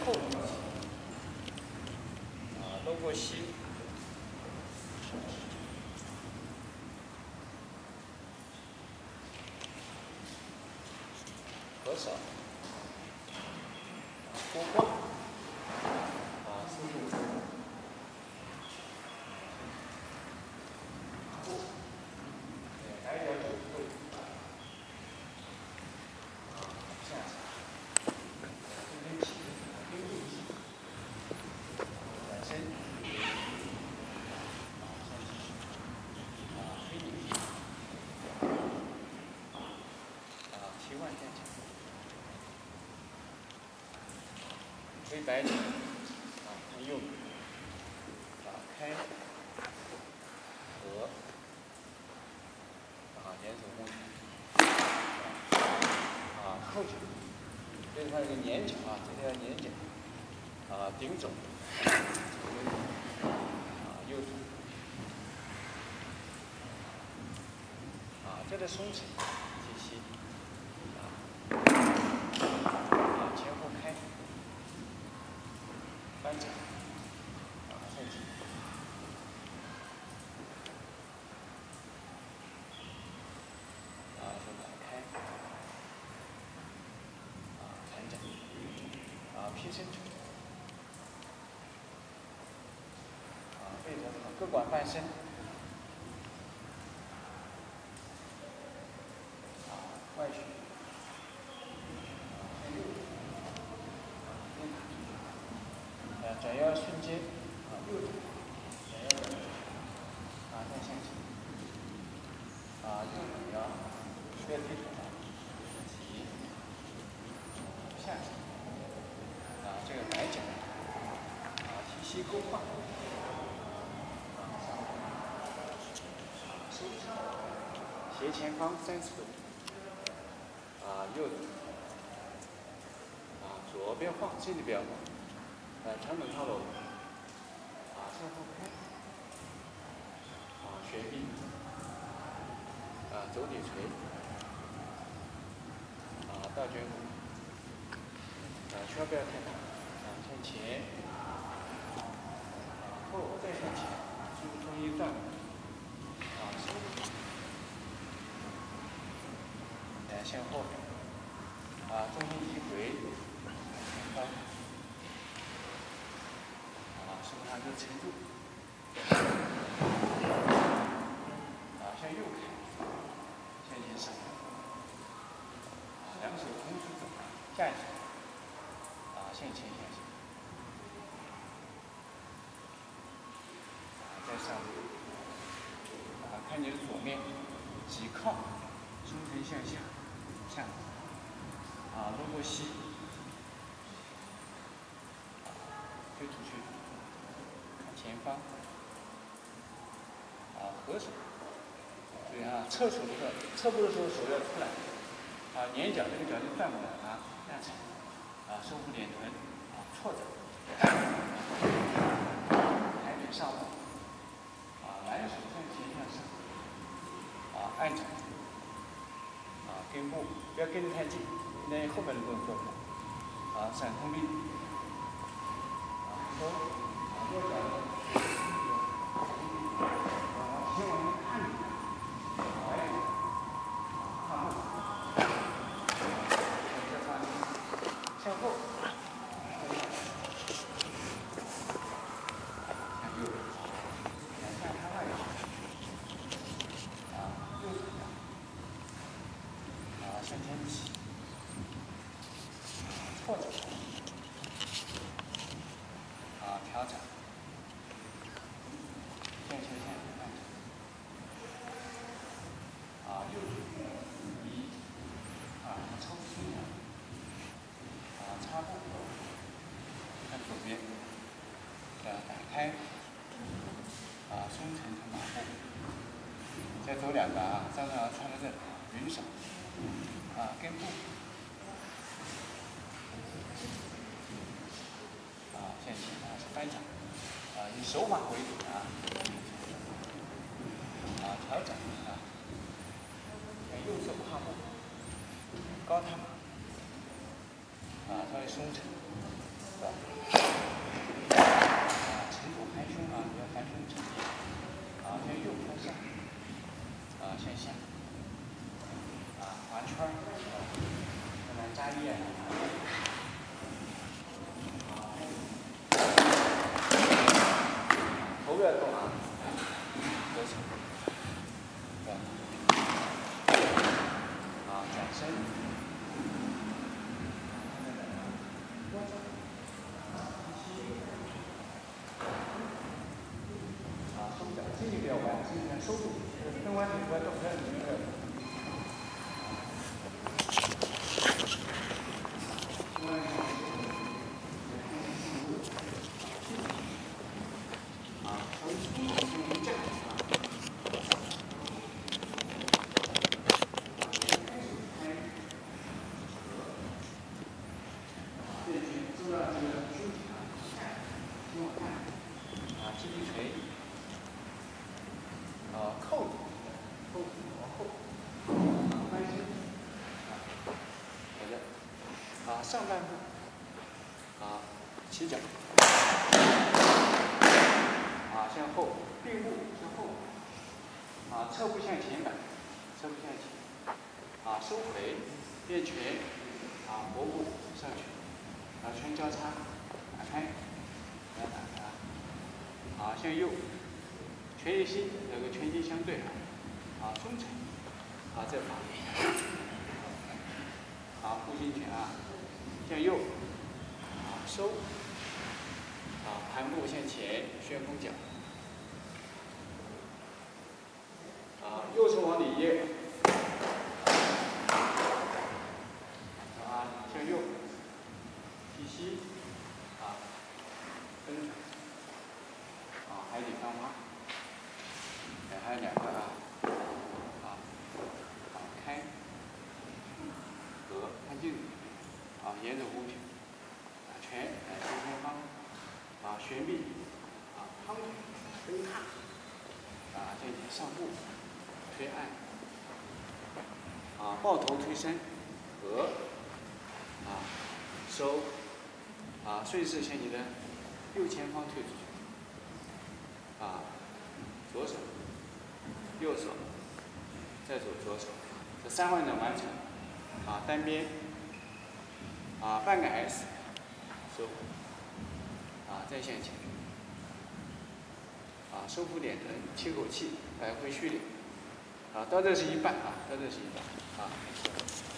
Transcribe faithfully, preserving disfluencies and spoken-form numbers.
后，啊，搂过膝，合手，勾挂，啊，收住。 推白掌，啊，看右，打开，合，啊，连手弓拳，啊，后脚，这是它这个粘脚啊，这条粘脚，啊，顶肘，啊，右手，啊，这个松弛，气息，啊，前后开。 翻掌，啊，后击，啊，手打开，啊，弹掌，啊，劈伸肘，啊，背着各管半身，啊，外旋，啊，向右，啊，边打，啊，转腰瞬间，啊，右转，转腰转，啊，再向前，啊，右转腰，不要低头啊，起，下去，啊，这个白脚，啊，提膝勾肓，啊，上步，收起，斜前方三十度，啊，右转，啊，左边晃，身体不要晃。 呃，传统套路，啊，向后开，啊，旋臂，啊，肘底垂，啊，倒卷骨，啊，圈不要太大，啊，向前，啊，后再向前，中中一转，啊，收，来向后，啊，中心一回，前方。 手上就沉住，啊，向右开，向前上，啊，两手同时走，站起，啊，向前向前，啊，再上，啊，看你的左面，脊靠，胸沉向下，上，啊，搂过膝，推出去。 前方，啊，合手，注意啊，侧手的时候，侧步的时候手要出来，啊，捻脚这个脚就转过来啊，站起，啊，收腹点臀，啊，错着，抬腿上步，啊，来手向前向上，啊，按掌，啊，跟步，不要跟得太近，那后面的动作做不了，啊，闪通力，啊，收，啊，右脚。 先往前看一看，哎，看后，再看向后，向右，向它外旋，啊，右转腰，啊，向前起，错脚，啊，调整，向前向前慢转。 啊，右手一、二，抽出，啊，插步，看左边，啊，打开，啊，松沉成马步，再走两个啊，张张穿到这，匀手，啊，跟步，啊，向前啊是翻掌，啊，以手法为主啊，啊，调整啊。 右手跨步，高踏，啊，稍微松沉， 沉腹含胸啊，不要含胸沉淀。啊，向右向下。啊，向下。啊，环圈儿。不能扎腋。头不要动啊。左手。对。啊，转身。啊，收脚，身体不要弯，身体要收住，跟完腿不要动，不要扭不要动。啊，从从站啊。对，做到这个身体啊，看，挺好看。啊，击地锤。啊，扣子，扣子往后。啊，翻身。啊，好的。啊，上半部。啊，起脚。啊，向后，并步向后。啊，侧步向前摆，侧步向前。啊，收回，变拳。啊，活步上去。啊，拳交叉，打开，不要打开啊。啊，向右，拳与心两个拳击相对啊。啊，中沉。啊，再跑。啊，护心拳啊，向右。啊，收。啊，盘步向前，旋风脚。啊，右手往里掖。啊，向右。提膝。啊，蹬腿。啊，海底翻花。哎，还有两个啊。啊，好，开。合，看镜子。啊，沿着弧形。打拳，哎，正前方。啊，旋臂。啊，趟腿，蹬踏。啊，向前上步，推按。啊，抱头推身，合。啊，收。啊，顺势向你的右前方推出去。啊，左手，右手，再走左手，这三换掌完成。啊，单边。啊，半个 S， 收。啊，再向前。啊，收腹点臀，切口气，来回蓄力。啊，到这是一半啊，到这是一半啊。